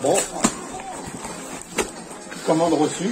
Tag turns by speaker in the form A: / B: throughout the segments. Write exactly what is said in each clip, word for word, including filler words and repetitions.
A: Bon, commande reçue.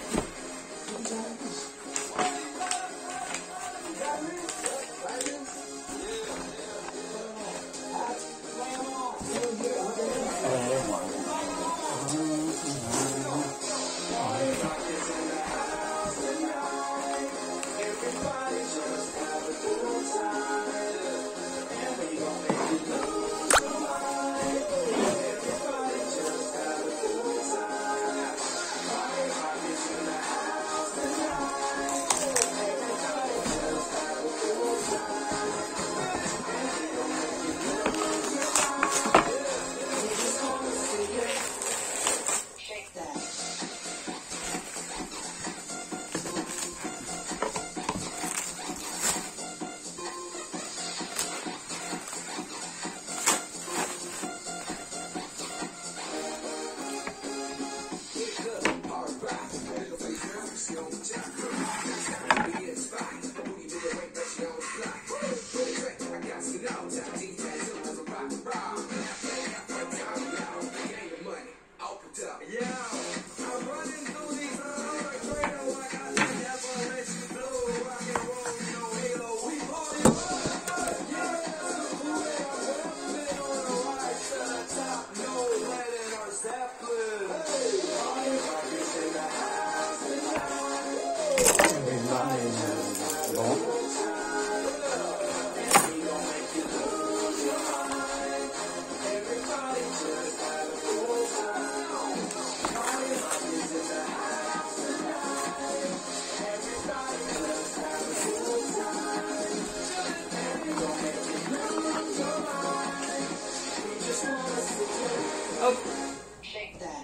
B: Hop. Shake that.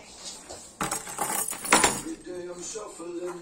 B: Every day I'm shuffling.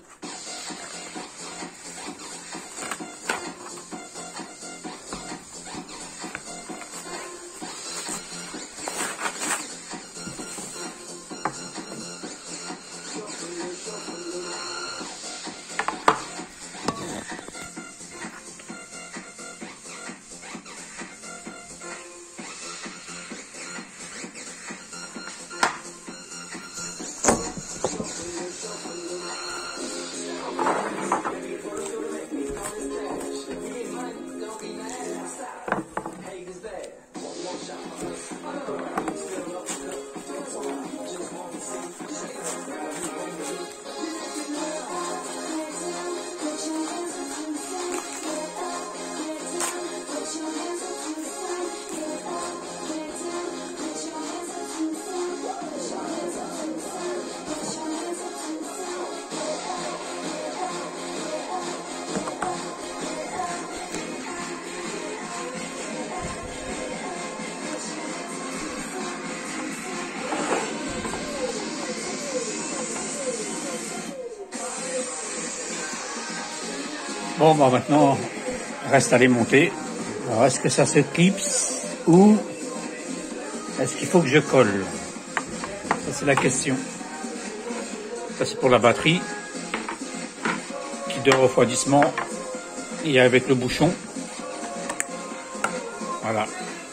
A: Bon, bah maintenant, reste à les monter. Alors, est-ce que ça se clipse ou est-ce qu'il faut que je colle? Ça, c'est la question. Ça, c'est pour la batterie. Kit de refroidissement. Et avec le bouchon. Voilà.